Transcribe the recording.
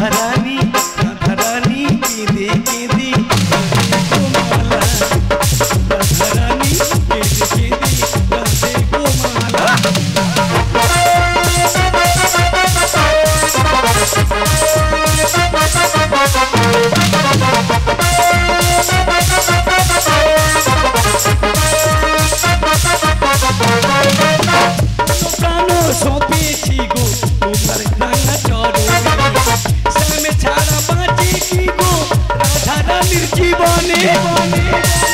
রাধারানী রাধারানী কেঁদে কেঁদে গোমালা রাধারানী কেঁদে কেঁদে রাধে গোমালা সপেছি গো তোমার রাঙা চরণে শ্যামে ছাড়া বাঁচি কি গো রাধারানীর জীবনে